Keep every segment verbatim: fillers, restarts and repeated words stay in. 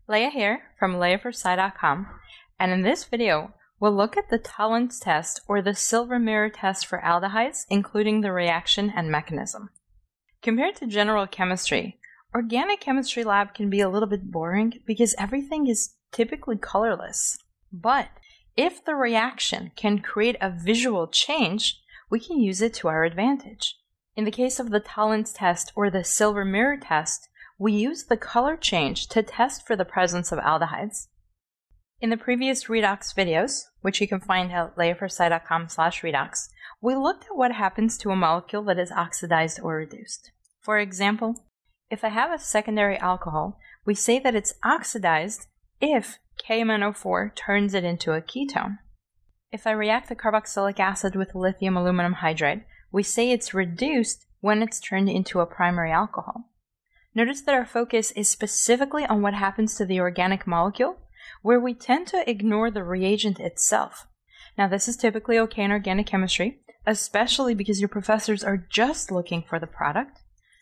Leah here from leah for sci dot com, and in this video, we'll look at the Tollens Test, or the silver mirror test for aldehydes, including the reaction and mechanism. Compared to general chemistry, organic chemistry lab can be a little bit boring because everything is typically colorless. But if the reaction can create a visual change, we can use it to our advantage. In the case of the Tollens Test, or the silver mirror test, we use the color change to test for the presence of aldehydes. In the previous redox videos, which you can find at leah for sci dot com slash redox, we looked at what happens to a molecule that is oxidized or reduced. For example, if I have a secondary alcohol, we say that it's oxidized if K M N O four turns it into a ketone. If I react the carboxylic acid with lithium aluminum hydride, we say it's reduced when it's turned into a primary alcohol. Notice that our focus is specifically on what happens to the organic molecule, where we tend to ignore the reagent itself. Now, this is typically okay in organic chemistry, especially because your professors are just looking for the product.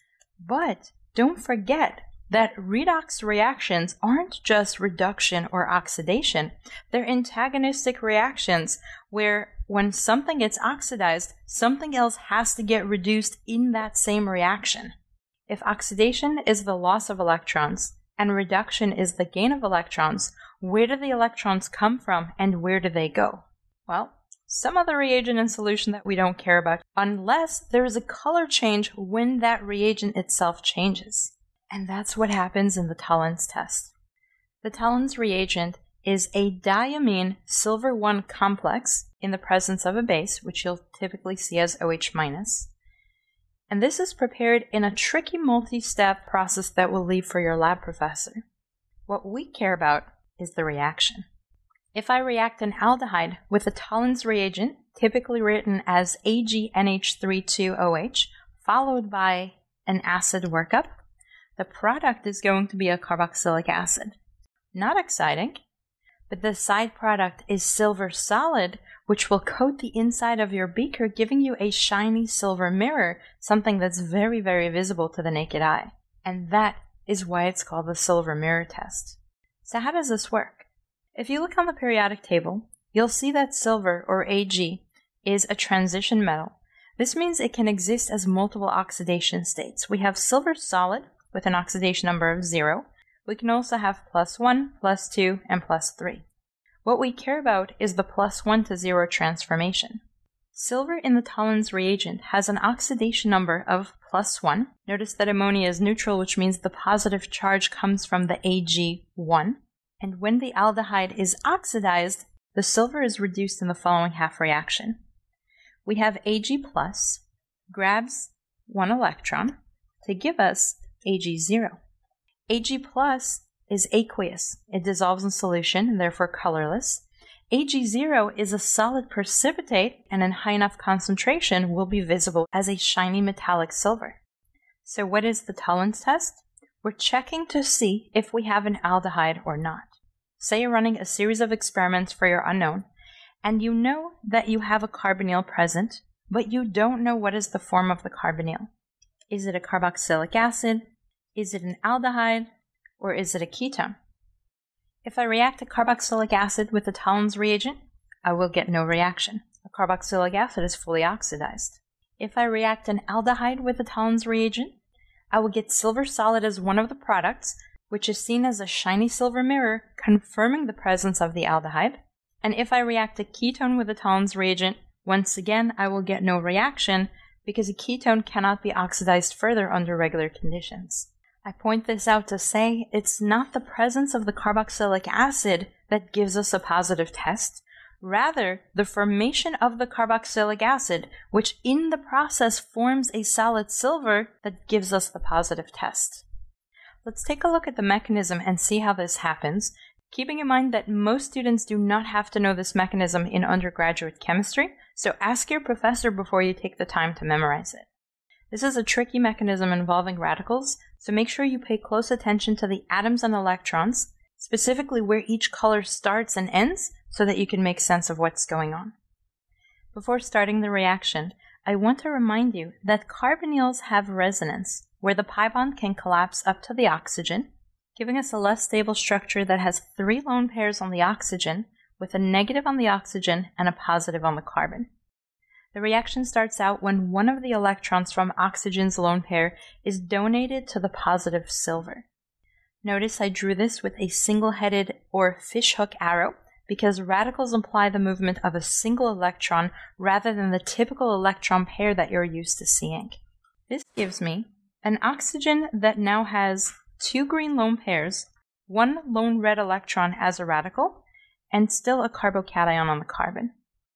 But don't forget that redox reactions aren't just reduction or oxidation. They're antagonistic reactions where when something gets oxidized, something else has to get reduced in that same reaction. If oxidation is the loss of electrons and reduction is the gain of electrons, where do the electrons come from and where do they go? Well, some other reagent and solution that we don't care about unless there is a color change when that reagent itself changes. And that's what happens in the Tollens test. The Tollens reagent is a diamine silver one complex in the presence of a base, which you'll typically see as O H minus. And this is prepared in a tricky multi-step process that we'll leave for your lab professor. What we care about is the reaction. If I react an aldehyde with a Tollens reagent, typically written as A G N H three two O H, followed by an acid workup, the product is going to be a carboxylic acid. Not exciting, but the side product is silver solid, which will coat the inside of your beaker, giving you a shiny silver mirror, something that's very, very visible to the naked eye. And that is why it's called the silver mirror test. So how does this work? If you look on the periodic table, you'll see that silver, or A G, is a transition metal. This means it can exist as multiple oxidation states. We have silver solid with an oxidation number of zero. We can also have plus one, plus two, and plus three. What we care about is the plus one to zero transformation. Silver in the Tollens reagent has an oxidation number of plus one. Notice that ammonia is neutral, which means the positive charge comes from the A G one. And when the aldehyde is oxidized, the silver is reduced in the following half reaction. We have Ag plus grabs one electron to give us A G zero. Ag plus is aqueous. It dissolves in solution and therefore colorless. A G zero is a solid precipitate and in high enough concentration will be visible as a shiny metallic silver. So what is the Tollens test? We're checking to see if we have an aldehyde or not. Say you're running a series of experiments for your unknown, and you know that you have a carbonyl present, but you don't know what is the form of the carbonyl. Is it a carboxylic acid? Is it an aldehyde? Or is it a ketone? If I react a carboxylic acid with the Tollens reagent, I will get no reaction. A carboxylic acid is fully oxidized. If I react an aldehyde with the Tollens reagent, I will get silver solid as one of the products, which is seen as a shiny silver mirror, confirming the presence of the aldehyde. And if I react a ketone with the Tollens reagent, once again, I will get no reaction because a ketone cannot be oxidized further under regular conditions. I point this out to say it's not the presence of the carboxylic acid that gives us a positive test, rather the formation of the carboxylic acid, which in the process forms a solid silver that gives us the positive test. Let's take a look at the mechanism and see how this happens, keeping in mind that most students do not have to know this mechanism in undergraduate chemistry, so ask your professor before you take the time to memorize it. This is a tricky mechanism involving radicals, so make sure you pay close attention to the atoms and electrons, specifically where each color starts and ends, so that you can make sense of what's going on. Before starting the reaction, I want to remind you that carbonyls have resonance, where the pi bond can collapse up to the oxygen, giving us a less stable structure that has three lone pairs on the oxygen, with a negative on the oxygen and a positive on the carbon. The reaction starts out when one of the electrons from oxygen's lone pair is donated to the positive silver. Notice I drew this with a single-headed or fishhook arrow because radicals imply the movement of a single electron rather than the typical electron pair that you're used to seeing. This gives me an oxygen that now has two green lone pairs, one lone red electron as a radical, and still a carbocation on the carbon.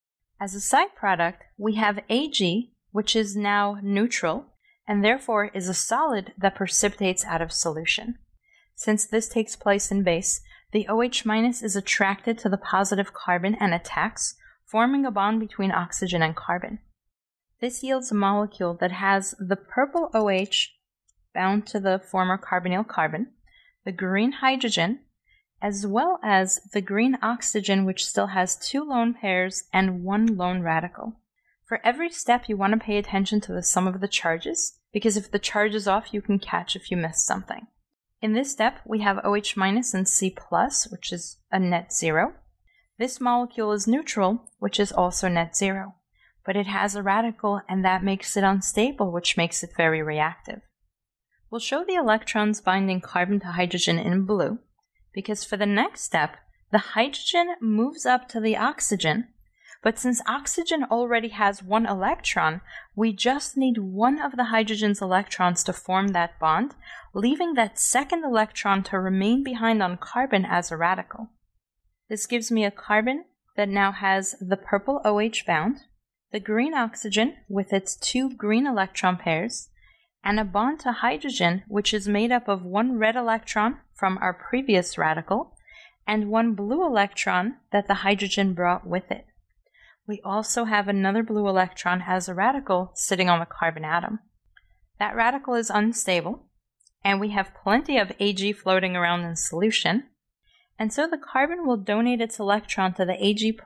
As a side product, we have Ag, which is now neutral, and therefore is a solid that precipitates out of solution. Since this takes place in base, the OH- is attracted to the positive carbon and attacks, forming a bond between oxygen and carbon. This yields a molecule that has the purple OH bound to the former carbonyl carbon, the green hydrogen, as well as the green oxygen, which still has two lone pairs and one lone radical. For every step, you want to pay attention to the sum of the charges, because if the charge is off, you can catch if you miss something. In this step, we have OH- and C+, which is a net zero. This molecule is neutral, which is also net zero, but it has a radical, and that makes it unstable, which makes it very reactive. We'll show the electrons binding carbon to hydrogen in blue, because for the next step, the hydrogen moves up to the oxygen, but since oxygen already has one electron, we just need one of the hydrogen's electrons to form that bond, leaving that second electron to remain behind on carbon as a radical. This gives me a carbon that now has the purple OH bound, the green oxygen with its two green electron pairs, and a bond to hydrogen which is made up of one red electron from our previous radical and one blue electron that the hydrogen brought with it. We also have another blue electron as a radical sitting on the carbon atom. That radical is unstable, and we have plenty of Ag floating around in solution, and so the carbon will donate its electron to the Ag+,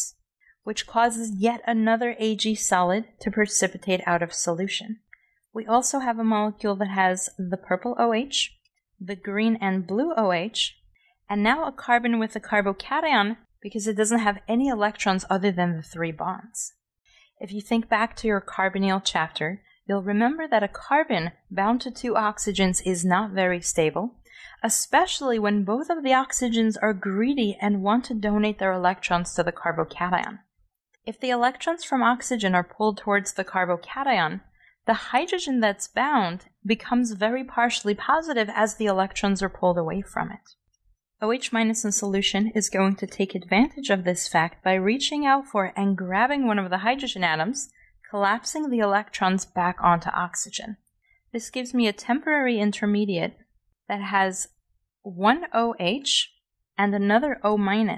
which causes yet another Ag solid to precipitate out of solution. We also have a molecule that has the purple OH, the green and blue OH, and now a carbon with a carbocation because it doesn't have any electrons other than the three bonds. If you think back to your carbonyl chapter, you'll remember that a carbon bound to two oxygens is not very stable, especially when both of the oxygens are greedy and want to donate their electrons to the carbocation. If the electrons from oxygen are pulled towards the carbocation, the hydrogen that's bound becomes very partially positive as the electrons are pulled away from it. OH- in solution is going to take advantage of this fact by reaching out for and grabbing one of the hydrogen atoms, collapsing the electrons back onto oxygen. This gives me a temporary intermediate that has one OH and another O-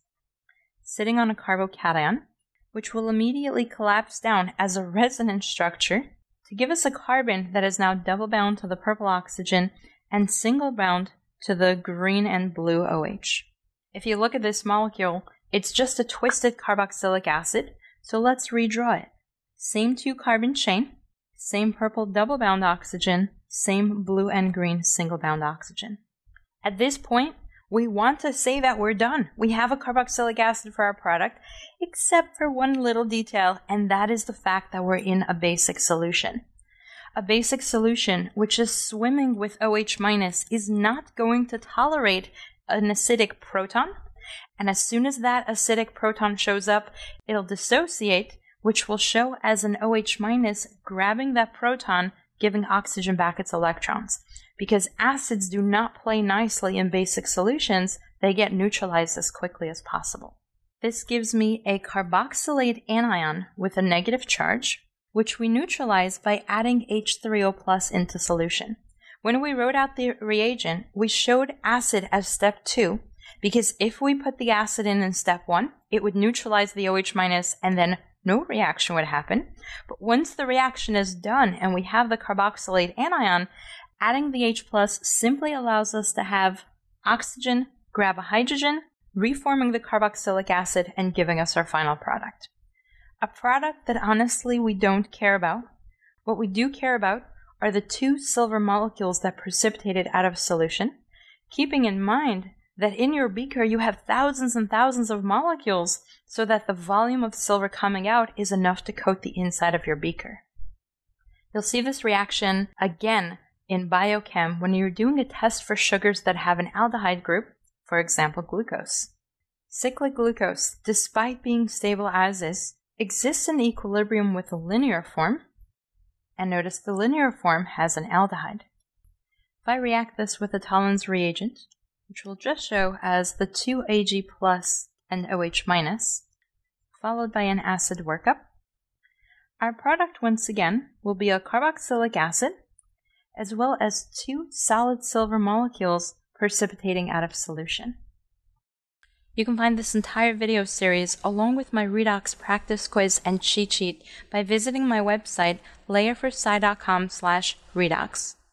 sitting on a carbocation, which will immediately collapse down as a resonance structure to give us a carbon that is now double bound to the purple oxygen and single bound to the green and blue OH. If you look at this molecule, it's just a twisted carboxylic acid, so let's redraw it. Same two carbon chain, same purple double bound oxygen, same blue and green single bound oxygen. At this point, we want to say that we're done. We have a carboxylic acid for our product, except for one little detail, and that is the fact that we're in a basic solution. A basic solution, which is swimming with OH- is not going to tolerate an acidic proton, and as soon as that acidic proton shows up, it'll dissociate, which will show as an OH- grabbing that proton, giving oxygen back its electrons. Because acids do not play nicely in basic solutions, they get neutralized as quickly as possible. This gives me a carboxylate anion with a negative charge, which we neutralize by adding H three O plus into solution. When we wrote out the reagent, we showed acid as step two, because if we put the acid in in step one, it would neutralize the OH- and then no reaction would happen. But once the reaction is done and we have the carboxylate anion, adding the H plus simply allows us to have oxygen grab a hydrogen, reforming the carboxylic acid and giving us our final product. A product that honestly we don't care about. What we do care about are the two silver molecules that precipitated out of solution, keeping in mind that in your beaker you have thousands and thousands of molecules, so that the volume of silver coming out is enough to coat the inside of your beaker. You'll see this reaction again in biochem when you're doing a test for sugars that have an aldehyde group, for example glucose. Cyclic glucose, despite being stable as is, exists in equilibrium with the linear form, and notice the linear form has an aldehyde. If I react this with a Tollens reagent, which we'll just show as the two A G plus and OH minus, followed by an acid workup, our product once again will be a carboxylic acid, as well as two solid silver molecules precipitating out of solution. You can find this entire video series along with my redox practice quiz and cheat sheet by visiting my website layer for sci dot com slash redox.